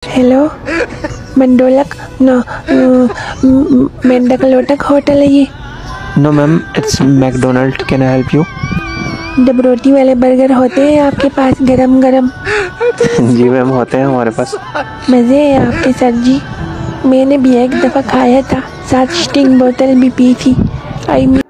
Hello, मंडोलक मेंढक लोटक hotel है ये? No ma'am, it's McDonald. Can I help you? डब रोटी वाले बर्गर होते हैं आपके पास गरम गरम? जी मैम, होते हैं हमारे पास। मज़े है आपके सर जी। मैंने भी एक दफ़ा खाया था, साथ स्टिंग बोतल भी पी थी। आई